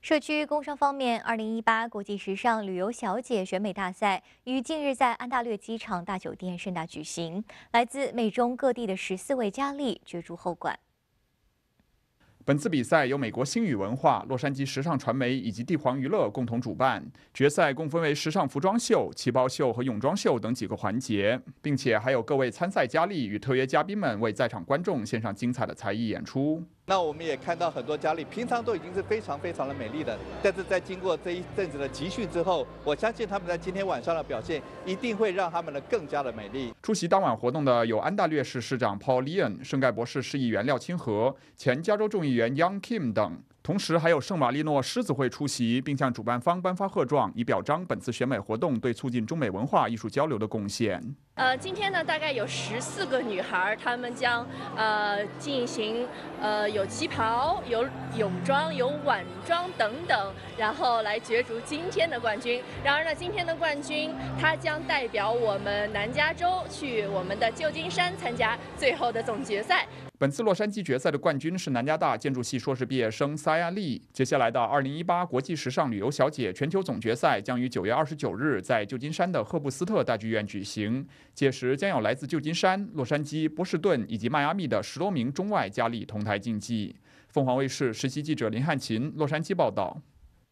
社区工商方面，2018国际时尚旅游小姐选美大赛于近日在安大略机场大酒店盛大举行，来自美中各地的14位佳丽角逐后冠。 本次比赛由美国星宇文化、洛杉矶时尚传媒以及帝皇娱乐共同主办。决赛共分为时尚服装秀、旗袍秀和泳装秀等几个环节，并且还有各位参赛佳丽与特约嘉宾们为在场观众献上精彩的才艺演出。 那我们也看到很多佳丽，平常都已经是非常的美丽的，但是在经过这一阵子的集训之后，我相信他们在今天晚上的表现一定会让他们更加的美丽。 出席当晚活动的有安大略市市长 Paul Leon、圣盖博士市议员廖清和、前加州众议员 Young Kim 等。同时还有圣马力诺狮子会出席，并向主办方颁发贺状，以表彰本次选美活动对促进中美文化艺术交流的贡献。 今天呢，大概有14个女孩，她们将进行有旗袍、有泳装、有晚装等等，然后来角逐今天的冠军。然而呢，今天的冠军她将代表我们南加州去我们的旧金山参加最后的总决赛。 本次洛杉矶决赛的冠军是南加大建筑系硕士毕业生萨亚丽。接下来的2018国际时尚旅游小姐全球总决赛将于9月29日在旧金山的赫布斯特大剧院举行，届时将有来自旧金山、洛杉矶、波士顿以及迈阿密的10多名中外佳丽同台竞技。凤凰卫视实习记者林汉琴洛杉矶报道。